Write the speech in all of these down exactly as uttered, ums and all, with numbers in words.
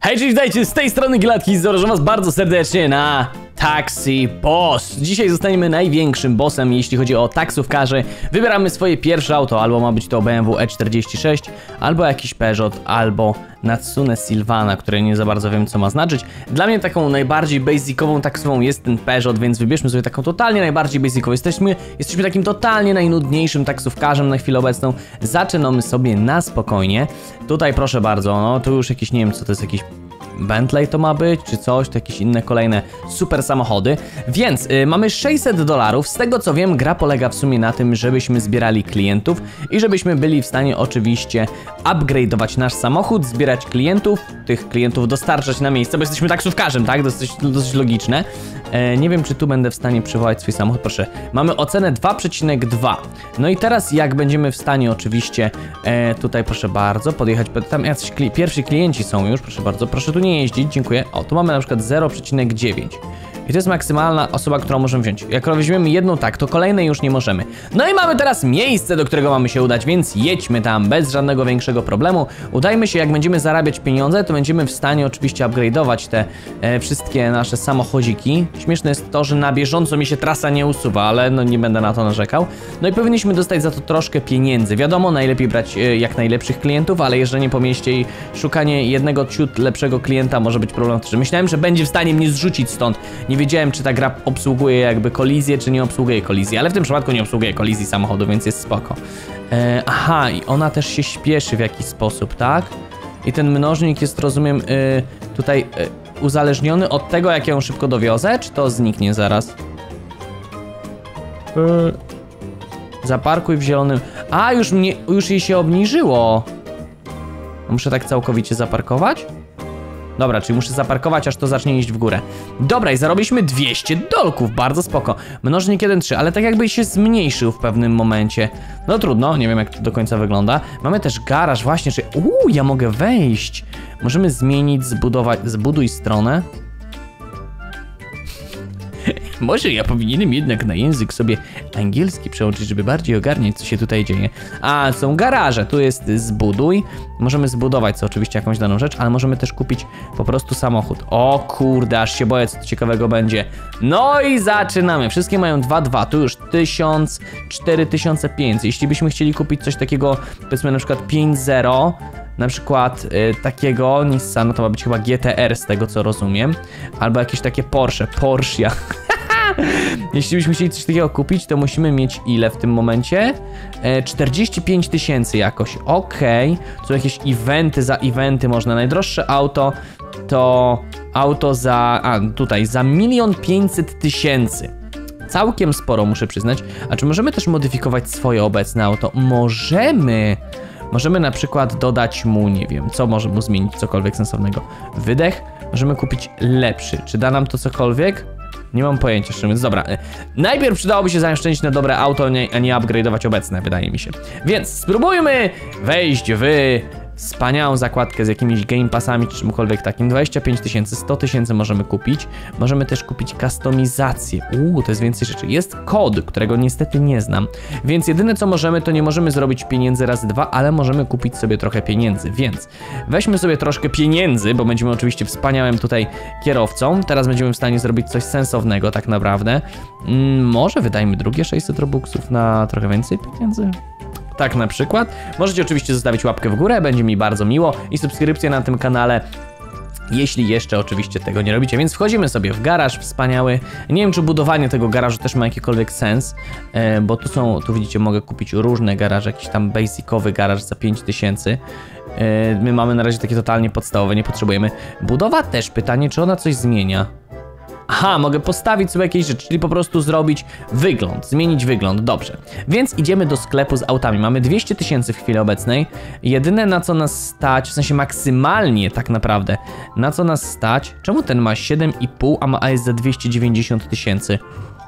Hej, cześć, witajcie, z tej strony Gilatki, zapraszam was bardzo serdecznie na Taxi Boss. Dzisiaj zostaniemy największym bossem, jeśli chodzi o taksówkarzy. Wybieramy swoje pierwsze auto, albo ma być to B M W E czterdzieści sześć, albo jakiś Peugeot, albo Natsume Sylvana, które nie za bardzo wiem, co ma znaczyć. Dla mnie taką najbardziej basicową taksówką jest ten Peugeot, więc wybierzmy sobie taką totalnie najbardziej basicową. Jesteśmy, jesteśmy takim totalnie najnudniejszym taksówkarzem na chwilę obecną. Zaczynamy sobie na spokojnie. Tutaj proszę bardzo, no tu już jakieś, nie wiem co to jest, jakiś Bentley to ma być, czy coś, to jakieś inne kolejne super samochody. Więc y, mamy sześćset dolarów. Z tego co wiem, gra polega w sumie na tym, żebyśmy zbierali klientów i żebyśmy byli w stanie oczywiście upgrade'ować nasz samochód, zbierać klientów, tych klientów dostarczać na miejsce, bo jesteśmy taksówkarzem, tak? Dosyć, dosyć logiczne. E, nie wiem, czy tu będę w stanie przywołać swój samochód. Proszę, mamy ocenę dwa przecinek dwa. No i teraz jak będziemy w stanie oczywiście e, tutaj, proszę bardzo, podjechać, tam jacyś kli pierwsi klienci są już, proszę bardzo, proszę tu nie jeździć, dziękuję. O, tu mamy na przykład zero przecinek dziewięć. I to jest maksymalna osoba, którą możemy wziąć. Jak weźmiemy jedną, tak, to kolejnej już nie możemy. No i mamy teraz miejsce, do którego mamy się udać, więc jedźmy tam bez żadnego większego problemu. Udajmy się, jak będziemy zarabiać pieniądze, to będziemy w stanie oczywiście upgrade'ować te e, wszystkie nasze samochodziki. Śmieszne jest to, że na bieżąco mi się trasa nie usuwa, ale no nie będę na to narzekał. No i powinniśmy dostać za to troszkę pieniędzy. Wiadomo, najlepiej brać e, jak najlepszych klientów, ale jeżdżenie po mieście i szukanie jednego ciut lepszego klienta może być problematyczne. Myślałem, że będzie w stanie mnie zrzucić stąd. Nie wiedziałem, czy ta gra obsługuje jakby kolizję, czy nie obsługuje kolizji, ale w tym przypadku nie obsługuje kolizji samochodu, więc jest spoko. E, aha, i ona też się śpieszy w jakiś sposób, tak? I ten mnożnik jest, rozumiem, e, tutaj e, uzależniony od tego, jak ją szybko dowiozę, czy to zniknie zaraz? E, zaparkuj w zielonym... A, już mnie, już jej się obniżyło. Muszę tak całkowicie zaparkować? Dobra, czyli muszę zaparkować, aż to zacznie iść w górę. Dobra, i zarobiliśmy dwieście dolków, bardzo spoko. Mnożnik jeden trzy, ale tak jakby się zmniejszył w pewnym momencie. No trudno, nie wiem jak to do końca wygląda. Mamy też garaż, właśnie, że... Uuu, ja mogę wejść. Możemy zmienić, zbudować... Zbuduj stronę. Może ja powinienem jednak na język sobie angielski przełączyć, żeby bardziej ogarniać, co się tutaj dzieje. A, są garaże, tu jest zbuduj. Możemy zbudować co oczywiście jakąś daną rzecz, ale możemy też kupić po prostu samochód. O kurde, aż się boję, co tu ciekawego będzie. No i zaczynamy. Wszystkie mają dwa dwa, tu już tysiąc, cztery tysiące pięćset. Jeśli byśmy chcieli kupić coś takiego, powiedzmy na przykład pięć zero, na przykład y, takiego Nissana, to ma być chyba G T R z tego co rozumiem, albo jakieś takie Porsche, Porsche. Jeśli byśmy chcieli coś takiego kupić, to musimy mieć ile w tym momencie? E, czterdzieści pięć tysięcy jakoś, okej. Okay. Są jakieś eventy, za eventy można. Najdroższe auto to auto za, a tutaj, za milion pięćset tysięcy. Całkiem sporo, muszę przyznać. A czy możemy też modyfikować swoje obecne auto? Możemy. Możemy na przykład dodać mu, nie wiem, co może mu zmienić, cokolwiek sensownego. Wydech, możemy kupić lepszy. Czy da nam to cokolwiek? Nie mam pojęcia, szczerze mówiąc. Dobra, najpierw przydałoby się zaoszczędzić na dobre auto, a nie upgrade'ować obecne, wydaje mi się. Więc spróbujmy wejść w wspaniałą zakładkę z jakimiś game passami czy czymkolwiek takim. dwadzieścia pięć tysięcy, sto tysięcy możemy kupić. Możemy też kupić kustomizację. Uuu, to jest więcej rzeczy. Jest kod, którego niestety nie znam. Więc jedyne co możemy, to nie możemy zrobić pieniędzy razy dwa, ale możemy kupić sobie trochę pieniędzy. Więc weźmy sobie troszkę pieniędzy, bo będziemy oczywiście wspaniałym tutaj kierowcą. Teraz będziemy w stanie zrobić coś sensownego tak naprawdę. Mm, może wydajmy drugie sześćset robuxów na trochę więcej pieniędzy. Tak na przykład. Możecie oczywiście zostawić łapkę w górę, będzie mi bardzo miło, i subskrypcję na tym kanale, jeśli jeszcze oczywiście tego nie robicie. Więc wchodzimy sobie w garaż wspaniały. Nie wiem, czy budowanie tego garażu też ma jakikolwiek sens, e, bo tu są, tu widzicie, mogę kupić różne garaże, jakiś tam basicowy garaż za pięć tysięcy. E, my mamy na razie takie totalnie podstawowe, nie potrzebujemy. Budowa też, pytanie, czy ona coś zmienia? Aha, mogę postawić sobie jakieś rzeczy, czyli po prostu zrobić wygląd, zmienić wygląd, dobrze. Więc idziemy do sklepu z autami, mamy dwieście tysięcy w chwili obecnej. Jedyne na co nas stać, w sensie maksymalnie tak naprawdę, na co nas stać, czemu ten ma siedem i pół, a ma A jest za dwieście dziewięćdziesiąt tysięcy?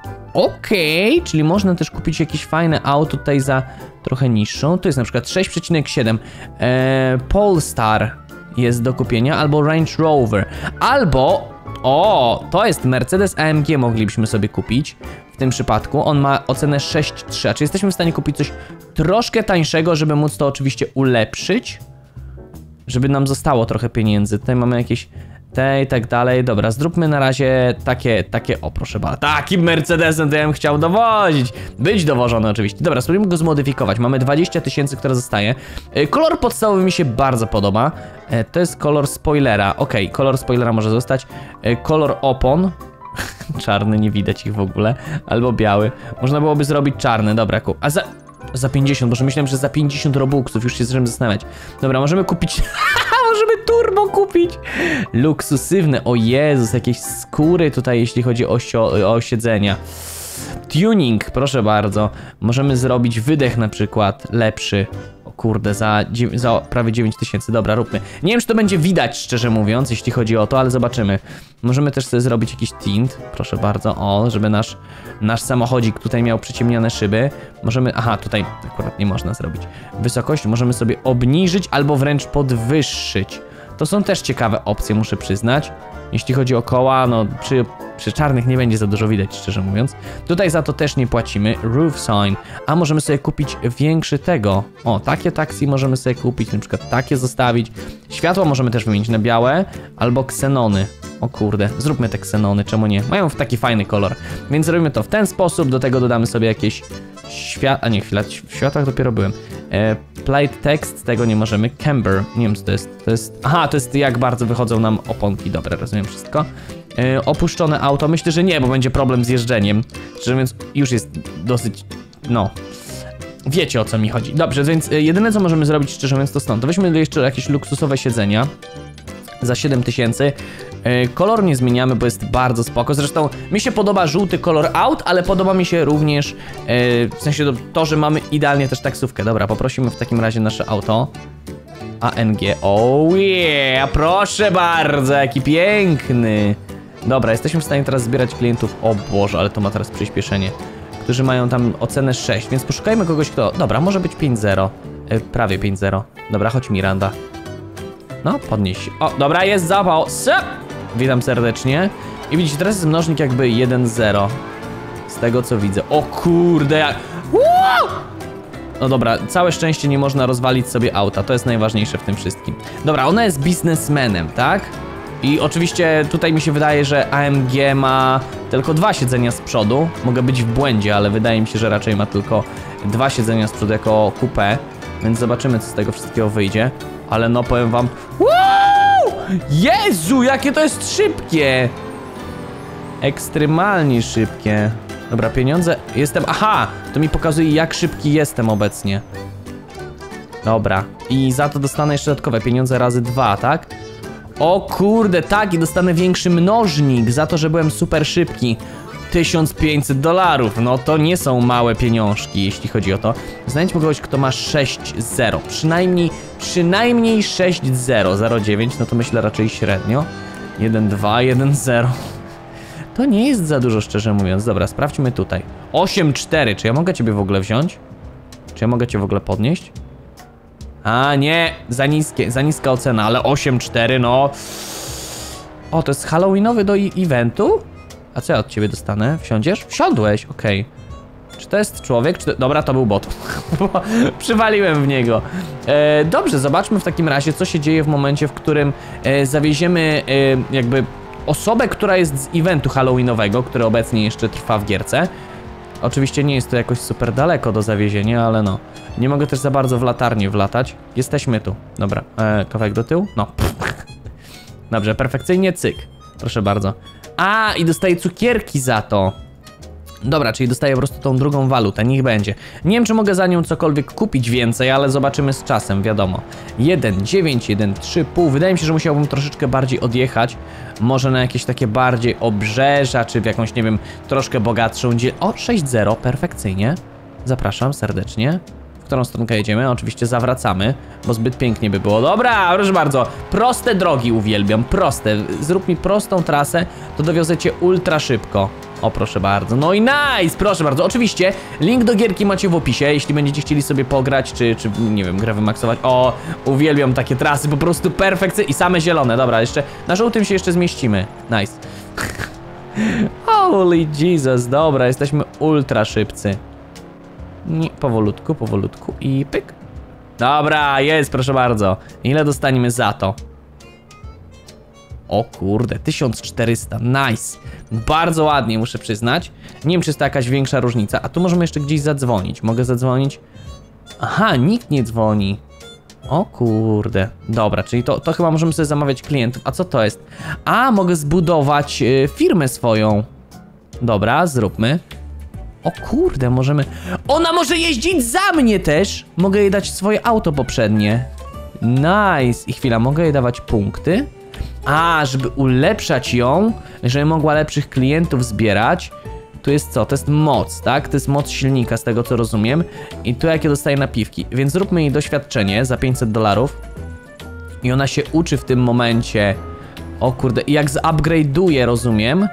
Okej, okay, czyli można też kupić jakieś fajne auto tutaj za trochę niższą, to jest na przykład sześć przecinek siedem, eee, Polestar jest do kupienia, albo Range Rover, albo... O, to jest Mercedes A M G, moglibyśmy sobie kupić w tym przypadku. On ma ocenę sześć trzy, czy jesteśmy w stanie kupić coś troszkę tańszego, żeby móc to oczywiście ulepszyć? żeby nam zostało trochę pieniędzy. Tutaj mamy jakieś te i tak dalej. Dobra, zróbmy na razie takie, takie, o proszę bardzo, takim Mercedesem to ja bym chciał dowozić. Być dowożony oczywiście. Dobra, spróbujmy go zmodyfikować. Mamy dwadzieścia tysięcy, które zostaje. Kolor podstawowy mi się bardzo podoba. To jest kolor spoilera. Okej, okay, kolor spoilera może zostać. Kolor opon. Czarny, nie widać ich w ogóle. Albo biały. Można byłoby zrobić czarny, dobra, kup. A za... Za pięćdziesiąt, może myślałem, że za pięćdziesiąt robuxów, już się zacząłem zastanawiać. Dobra, możemy kupić... możemy turbo kupić! Luksusywne, o Jezus, jakieś skóry tutaj, jeśli chodzi o, o siedzenia. Tuning, proszę bardzo. Możemy zrobić wydech na przykład, lepszy. O kurde, za, za prawie dziewięć tysięcy, dobra, róbmy. Nie wiem, czy to będzie widać, szczerze mówiąc, jeśli chodzi o to, ale zobaczymy. Możemy też sobie zrobić jakiś tint, proszę bardzo, o, żeby nasz, nasz samochodzik tutaj miał przyciemnione szyby. Możemy, aha, tutaj akurat nie można zrobić. Wysokość możemy sobie obniżyć albo wręcz podwyższyć. To są też ciekawe opcje, muszę przyznać. Jeśli chodzi o koła, no przy, przy czarnych nie będzie za dużo widać, szczerze mówiąc. Tutaj za to też nie płacimy. Roof sign. A możemy sobie kupić większy tego. O, takie taksi możemy sobie kupić, na przykład takie zostawić. Światło możemy też wymienić na białe albo ksenony. O kurde, zróbmy te ksenony, czemu nie? Mają taki fajny kolor. Więc zrobimy to w ten sposób, do tego dodamy sobie jakieś świat... A nie, chwila, w światłach dopiero byłem. E, plate text, tego nie możemy. Camber, nie wiem co to jest. To jest... Aha, to jest jak bardzo wychodzą nam oponki. Dobra, rozumiem wszystko. E, opuszczone auto, myślę, że nie, bo będzie problem z jeżdżeniem. Szczerze mówiąc, już jest dosyć... No... Wiecie, o co mi chodzi. Dobrze, więc jedyne co możemy zrobić, szczerze mówiąc, to stąd. To weźmy jeszcze jakieś luksusowe siedzenia za siedem tysięcy. Kolor nie zmieniamy, bo jest bardzo spoko. Zresztą mi się podoba żółty kolor aut, ale podoba mi się również w sensie to, to, że mamy idealnie też taksówkę. Dobra, poprosimy w takim razie nasze auto. A N G, oh yeah, proszę bardzo, jaki piękny. Dobra, jesteśmy w stanie teraz zbierać klientów. O Boże, ale to ma teraz przyspieszenie. Którzy mają tam ocenę sześć, więc poszukajmy kogoś, kto... Dobra, może być pięć zero. Yy, prawie pięć zero. Dobra, chodź Miranda. No, podnieś się. O, dobra, jest zapał. Sup! Witam serdecznie. I widzicie, teraz jest mnożnik jakby jeden zero. Z tego, co widzę. O kurde, jak... Wow! No dobra, całe szczęście nie można rozwalić sobie auta. To jest najważniejsze w tym wszystkim. Dobra, ona jest biznesmenem, tak? I oczywiście tutaj mi się wydaje, że A M G ma tylko dwa siedzenia z przodu. Mogę być w błędzie, ale wydaje mi się, że raczej ma tylko dwa siedzenia z przodu jako coupé. Więc zobaczymy, co z tego wszystkiego wyjdzie. Ale no, powiem wam... Wow! Jezu, jakie to jest szybkie! Ekstremalnie szybkie. Dobra, pieniądze... Jestem... Aha! To mi pokazuje, jak szybki jestem obecnie. Dobra. I za to dostanę jeszcze dodatkowe pieniądze razy dwa, tak? O kurde, tak, i dostanę większy mnożnik za to, że byłem super szybki. tysiąc pięćset dolarów, no to nie są małe pieniążki, jeśli chodzi o to. Znajdźmy kogoś, kto ma sześć zero, przynajmniej, przynajmniej sześć zero, zero dziewięć, no to myślę raczej średnio. jeden dwa, jeden zero. To nie jest za dużo, szczerze mówiąc. Dobra, sprawdźmy tutaj. osiem cztery, czy ja mogę ciebie w ogóle wziąć? Czy ja mogę cię w ogóle podnieść? A nie, za niskie, za niska ocena, ale osiem cztery, no. O, to jest halloweenowy do eventu? A co ja od ciebie dostanę? Wsiądziesz? Wsiądłeś, okej. Okay. Czy to jest człowiek? Czy to... Dobra, to był bot. Przywaliłem w niego. E, dobrze, zobaczmy w takim razie, co się dzieje w momencie, w którym e, zawieziemy e, jakby osobę, która jest z eventu halloweenowego, który obecnie jeszcze trwa w gierce. Oczywiście nie jest to jakoś super daleko do zawiezienia, ale no. Nie mogę też za bardzo w latarnię wlatać. Jesteśmy tu. Dobra, e, kawałek do tyłu? No. Dobrze, perfekcyjnie, cyk. Proszę bardzo. A, i dostaję cukierki za to. Dobra, czyli dostaję po prostu tą drugą walutę, niech będzie. Nie wiem, czy mogę za nią cokolwiek kupić więcej, ale zobaczymy z czasem, wiadomo. jeden dziewięć, jeden trzy pół. Wydaje mi się, że musiałbym troszeczkę bardziej odjechać. Może na jakieś takie bardziej obrzeża, czy w jakąś, nie wiem, troszkę bogatszą dzie... O, sześć zero, perfekcyjnie. Zapraszam serdecznie. W którą stronkę jedziemy? Oczywiście zawracamy, bo zbyt pięknie by było. Dobra, proszę bardzo. Proste drogi uwielbiam, proste. Zrób mi prostą trasę, to dowiozę cię ultra szybko. O, proszę bardzo. No i nice, proszę bardzo. Oczywiście link do gierki macie w opisie, jeśli będziecie chcieli sobie pograć, czy, czy nie wiem, grę wymaksować. O, uwielbiam takie trasy, po prostu perfekcyjne i same zielone. Dobra, jeszcze na żółtym się jeszcze zmieścimy. Nice. Holy Jesus, dobra, jesteśmy ultra szybcy. Nie, powolutku, powolutku i pyk. Dobra, jest, proszę bardzo. Ile dostaniemy za to? O kurde, tysiąc czterysta, nice. Bardzo ładnie, muszę przyznać. Nie wiem, czy jest to jakaś większa różnica. A tu możemy jeszcze gdzieś zadzwonić. Mogę zadzwonić? Aha, nikt nie dzwoni. O kurde, dobra, czyli to, to chyba możemy sobie zamawiać klientów. A co to jest? A, mogę zbudować y, firmę swoją. Dobra, zróbmy. O kurde, możemy... Ona może jeździć za mnie też! Mogę jej dać swoje auto poprzednie. Nice. I chwila, mogę jej dawać punkty? A, żeby ulepszać ją, żeby mogła lepszych klientów zbierać. Tu jest co? To jest moc, tak? To jest moc silnika, z tego co rozumiem. I tu jakie dostaje napiwki. Więc zróbmy jej doświadczenie za pięćset dolarów. I ona się uczy w tym momencie. O kurde, i jak zupgrade'uje, rozumiem.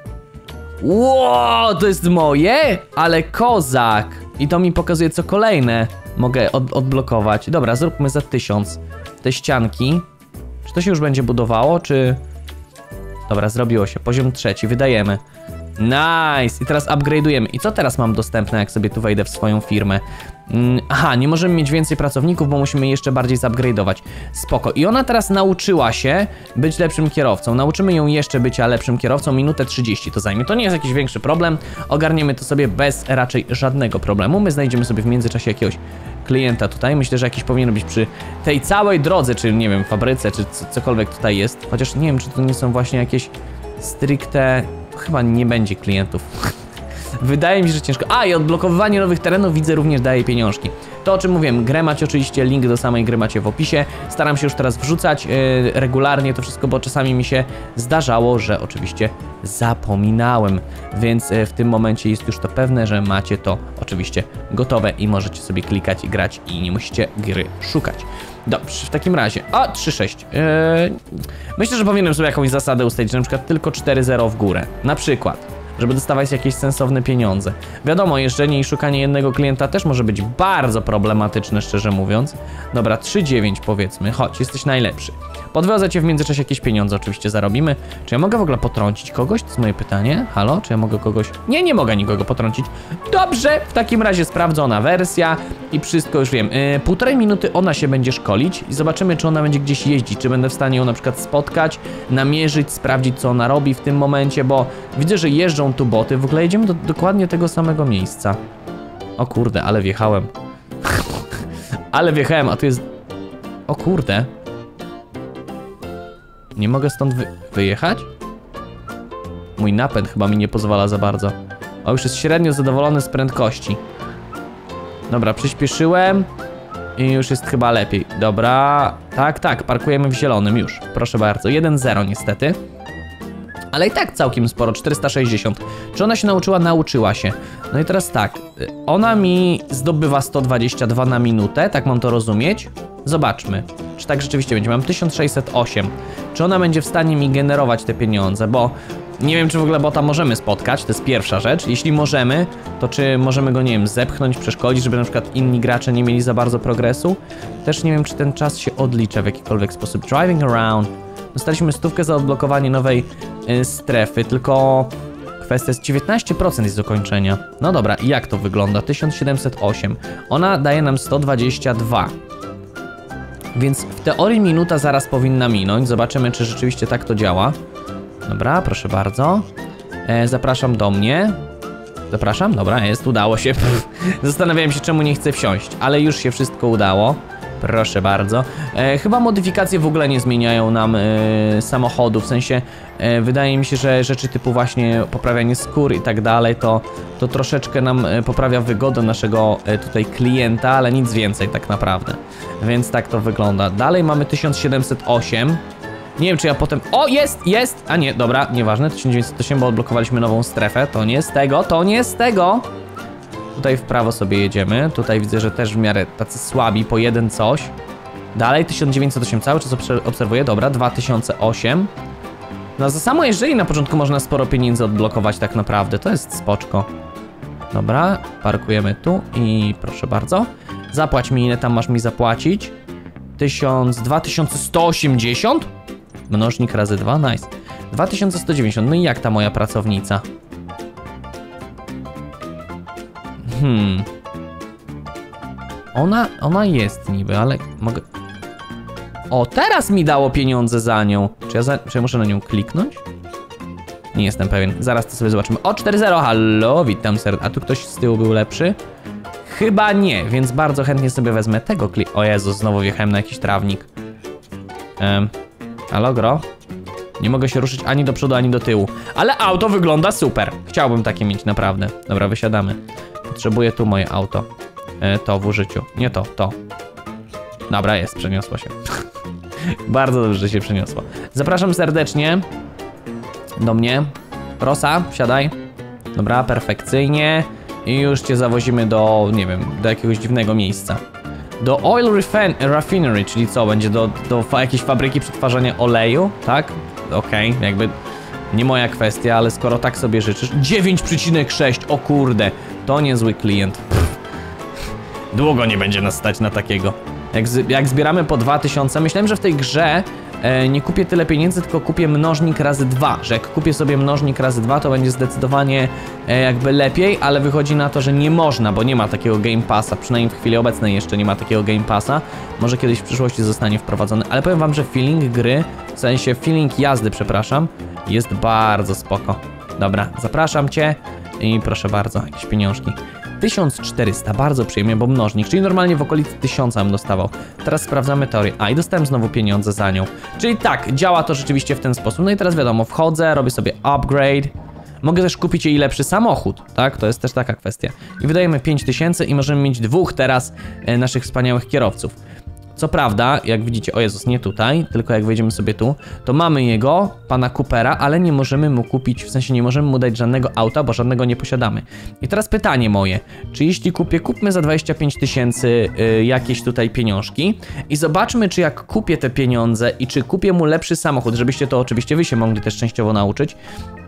Ło, to jest moje? Ale kozak. I to mi pokazuje, co kolejne mogę od odblokować. Dobra, zróbmy za tysiąc te ścianki. Czy to się już będzie budowało, czy... Dobra, zrobiło się. Poziom trzeci, wydajemy. Nice! I teraz upgrade'ujemy. I co teraz mam dostępne, jak sobie tu wejdę w swoją firmę? Mm, aha, nie możemy mieć więcej pracowników, bo musimy jeszcze bardziej zupgrade'ować. Spoko. I ona teraz nauczyła się być lepszym kierowcą. Nauczymy ją jeszcze bycia lepszym kierowcą. Minutę trzydzieści to zajmie. To nie jest jakiś większy problem. Ogarniemy to sobie bez raczej żadnego problemu. My znajdziemy sobie w międzyczasie jakiegoś klienta tutaj. Myślę, że jakiś powinien być przy tej całej drodze, czy nie wiem, fabryce, czy cokolwiek tutaj jest. Chociaż nie wiem, czy to nie są właśnie jakieś stricte... Chyba nie będzie klientów. Wydaje mi się, że ciężko. A, i odblokowywanie nowych terenów widzę również daje pieniążki. To, o czym mówiłem, grę macie oczywiście, link do samej gry macie w opisie. Staram się już teraz wrzucać yy, regularnie to wszystko, bo czasami mi się zdarzało, że oczywiście zapominałem. Więc yy, w tym momencie jest już to pewne, że macie to oczywiście gotowe i możecie sobie klikać i grać i nie musicie gry szukać. Dobrze, w takim razie, o, trzy sześć. Yy, myślę, że powinienem sobie jakąś zasadę ustalić, że na przykład tylko cztery zero w górę. Na przykład, żeby dostawać jakieś sensowne pieniądze. Wiadomo, jeżdżenie i szukanie jednego klienta też może być bardzo problematyczne, szczerze mówiąc. Dobra, trzy dziewięć powiedzmy, chodź, jesteś najlepszy. Podwiozę cię, w międzyczasie jakieś pieniądze oczywiście zarobimy. Czy ja mogę w ogóle potrącić kogoś? To jest moje pytanie. Halo? Czy ja mogę kogoś... Nie, nie mogę nikogo potrącić. Dobrze, w takim razie sprawdzona wersja i wszystko już wiem. Yy, półtorej minuty ona się będzie szkolić i zobaczymy, czy ona będzie gdzieś jeździć, czy będę w stanie ją na przykład spotkać, namierzyć, sprawdzić, co ona robi w tym momencie, bo widzę, że jeżdżą tu boty. W ogóle jedziemy do dokładnie tego samego miejsca. O kurde, ale wjechałem. Ale wjechałem, a tu jest... O kurde. Nie mogę stąd wy wyjechać? Mój napęd chyba mi nie pozwala za bardzo. O, już jest średnio zadowolony z prędkości. Dobra, przyspieszyłem i już jest chyba lepiej. Dobra, tak, tak, parkujemy w zielonym już. Proszę bardzo, jeden zero niestety. Ale i tak całkiem sporo, czterysta sześćdziesiąt. Czy ona się nauczyła? Nauczyła się. No i teraz tak, ona mi zdobywa sto dwadzieścia dwa na minutę, tak mam to rozumieć? Zobaczmy, czy tak rzeczywiście będzie. Mam tysiąc sześćset osiem. Czy ona będzie w stanie mi generować te pieniądze, bo nie wiem, czy w ogóle bota możemy spotkać, to jest pierwsza rzecz. Jeśli możemy, to czy możemy go, nie wiem, zepchnąć, przeszkodzić, żeby na przykład inni gracze nie mieli za bardzo progresu? Też nie wiem, czy ten czas się odlicza w jakikolwiek sposób. Driving around. Dostaliśmy stówkę za odblokowanie nowej y, strefy, tylko kwestia jest dziewiętnaście procent jest do kończenia. No dobra, i jak to wygląda? tysiąc siedemset osiem. Ona daje nam sto dwadzieścia dwa. Więc w teorii minuta zaraz powinna minąć. Zobaczymy, czy rzeczywiście tak to działa. Dobra, proszę bardzo. E, zapraszam do mnie. Zapraszam? Dobra, jest, udało się. Zastanawiałem się, czemu nie chcę wsiąść, ale już się wszystko udało. Proszę bardzo. E, chyba modyfikacje w ogóle nie zmieniają nam e, samochodu, w sensie e, wydaje mi się, że rzeczy typu właśnie poprawianie skór i tak dalej, to, to troszeczkę nam e, poprawia wygodę naszego e, tutaj klienta, ale nic więcej tak naprawdę. Więc tak to wygląda. Dalej mamy tysiąc siedemset osiem. Nie wiem, czy ja potem... O, jest, jest! A nie, dobra, nieważne, tysiąc dziewięćset osiem, bo odblokowaliśmy nową strefę. To nie z tego, to nie z tego! Tutaj w prawo sobie jedziemy. Tutaj widzę, że też w miarę tacy słabi, po jeden coś. Dalej tysiąc dziewięćset osiem, cały czas obserwuję, dobra, dwa tysiące osiem. No za samo jeżeli na początku można sporo pieniędzy odblokować tak naprawdę, to jest spoczko. Dobra, parkujemy tu i proszę bardzo. Zapłać mi, ile tam masz mi zapłacić. tysiąc, dwa tysiące sto osiemdziesiąt? Mnożnik razy dwa, nice. dwa tysiące sto dziewięćdziesiąt, no i jak ta moja pracownica? Hmm. Ona, ona jest niby, ale mogę... O, teraz mi dało pieniądze za nią. Czy ja, za... Czy ja muszę na nią kliknąć? Nie jestem pewien. Zaraz to sobie zobaczymy. O, cztery zero, halo, witam serdecznie. A tu ktoś z tyłu był lepszy? Chyba nie, więc bardzo chętnie sobie wezmę tego klik... O Jezus, znowu wjechałem na jakiś trawnik. Um, halo, gro? Nie mogę się ruszyć ani do przodu, ani do tyłu. Ale auto wygląda super. Chciałbym takie mieć, naprawdę. Dobra, wysiadamy. Potrzebuję tu moje auto. E, to w użyciu. Nie to, to. Dobra, jest, przeniosło się. Bardzo dobrze, że się przeniosło. Zapraszam serdecznie do mnie. Rosa, wsiadaj. Dobra, perfekcyjnie. I już cię zawozimy do, nie wiem, do jakiegoś dziwnego miejsca. Do Oil Refinery, czyli co, będzie do, do fa jakiejś fabryki przetwarzania oleju, tak? Okej, okay, jakby nie moja kwestia, ale skoro tak sobie życzysz. dziewięć przecinek sześć, o kurde, to niezły klient. Pff. Długo nie będzie nas stać na takiego. Jak, z, jak zbieramy po dwa tysiące, myślałem, że w tej grze e, nie kupię tyle pieniędzy, tylko kupię mnożnik razy dwa, że jak kupię sobie mnożnik razy dwa, to będzie zdecydowanie e, jakby lepiej, ale wychodzi na to, że nie można, bo nie ma takiego Game Passa, przynajmniej w chwili obecnej jeszcze nie ma takiego Game Passa, może kiedyś w przyszłości zostanie wprowadzony, ale powiem wam, że feeling gry, w sensie feeling jazdy, przepraszam, jest bardzo spoko. Dobra, zapraszam cię i proszę bardzo, jakieś pieniążki. tysiąc czterysta, bardzo przyjemnie, bo mnożnik, czyli normalnie w okolicy tysiąca bym dostawał. Teraz sprawdzamy teorię. A, i dostałem znowu pieniądze za nią. Czyli tak, działa to rzeczywiście w ten sposób. No i teraz wiadomo, wchodzę, robię sobie upgrade. Mogę też kupić jej lepszy samochód, tak? To jest też taka kwestia. I wydajemy pięć tysięcy i możemy mieć dwóch teraz e, naszych wspaniałych kierowców. Co prawda, jak widzicie, o Jezus, nie tutaj, tylko jak wejdziemy sobie tu, to mamy jego, pana Coopera, ale nie możemy mu kupić, w sensie nie możemy mu dać żadnego auta, bo żadnego nie posiadamy. I teraz pytanie moje, czy jeśli kupię, kupmy za dwadzieścia pięć tysięcy y, jakieś tutaj pieniążki i zobaczmy, czy jak kupię te pieniądze i czy kupię mu lepszy samochód, żebyście to oczywiście wy się mogli też częściowo nauczyć.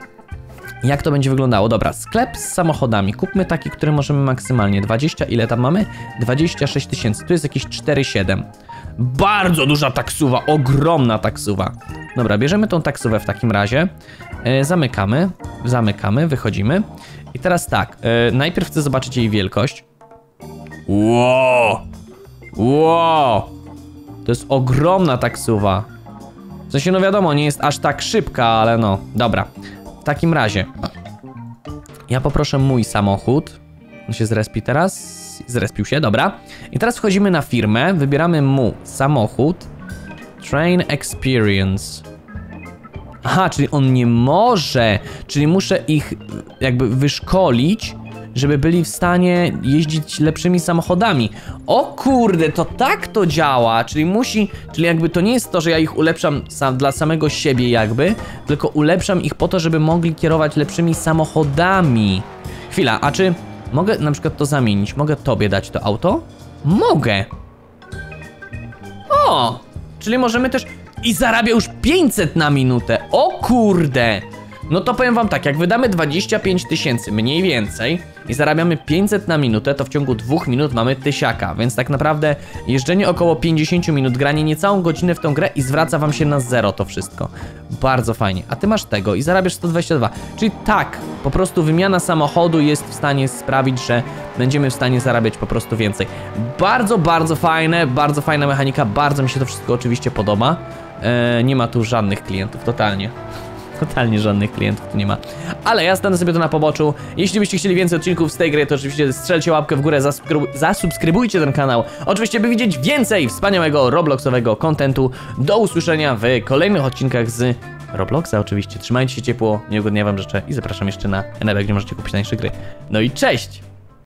Jak to będzie wyglądało? Dobra, sklep z samochodami. Kupmy taki, który możemy maksymalnie. dwadzieścia, ile tam mamy? dwadzieścia sześć tysięcy. Tu jest jakieś cztery siedem. Bardzo duża taksuwa, ogromna taksuwa. Dobra, bierzemy tą taksówę w takim razie. E, zamykamy, zamykamy, wychodzimy. I teraz tak, e, najpierw chcę zobaczyć jej wielkość. Wow! Wow! To jest ogromna taksuwa. W sensie, no wiadomo, nie jest aż tak szybka, ale no, dobra. W takim razie ja poproszę mój samochód. On się zrespi teraz. Zrespił się, dobra. I teraz wchodzimy na firmę, wybieramy mu samochód. Train Experience. Aha, czyli on nie może. Czyli muszę ich jakby wyszkolić, żeby byli w stanie jeździć lepszymi samochodami. O kurde, to tak to działa. Czyli musi, czyli jakby to nie jest to, że ja ich ulepszam sam, dla samego siebie jakby, tylko ulepszam ich po to, żeby mogli kierować lepszymi samochodami. Chwila, a czy mogę na przykład to zamienić? Mogę tobie dać to auto? Mogę. O, czyli możemy też... I zarabia już pięćset na minutę. O kurde. No to powiem wam tak, jak wydamy dwadzieścia pięć tysięcy mniej więcej i zarabiamy pięćset na minutę, to w ciągu dwóch minut mamy tysiaka, więc tak naprawdę jeżdżenie około pięćdziesiąt minut, granie niecałą godzinę w tą grę i zwraca wam się na zero to wszystko. Bardzo fajnie. A ty masz tego i zarabiasz sto dwadzieścia dwa. Czyli tak, po prostu wymiana samochodu jest w stanie sprawić, że będziemy w stanie zarabiać po prostu więcej. Bardzo, bardzo fajne, bardzo fajna mechanika, bardzo mi się to wszystko oczywiście podoba. Eee, nie ma tu żadnych klientów, totalnie. Totalnie żadnych klientów tu nie ma. Ale ja stanę sobie to na poboczu. Jeśli byście chcieli więcej odcinków z tej gry, to oczywiście strzelcie łapkę w górę, zasubskrybu zasubskrybujcie ten kanał. Oczywiście, by widzieć więcej wspaniałego robloxowego kontentu. Do usłyszenia w kolejnych odcinkach z Robloxa oczywiście. Trzymajcie się ciepło, miłego dnia wam życzę i zapraszam jeszcze na Enebek, gdzie możecie kupić tańsze gry. No i cześć!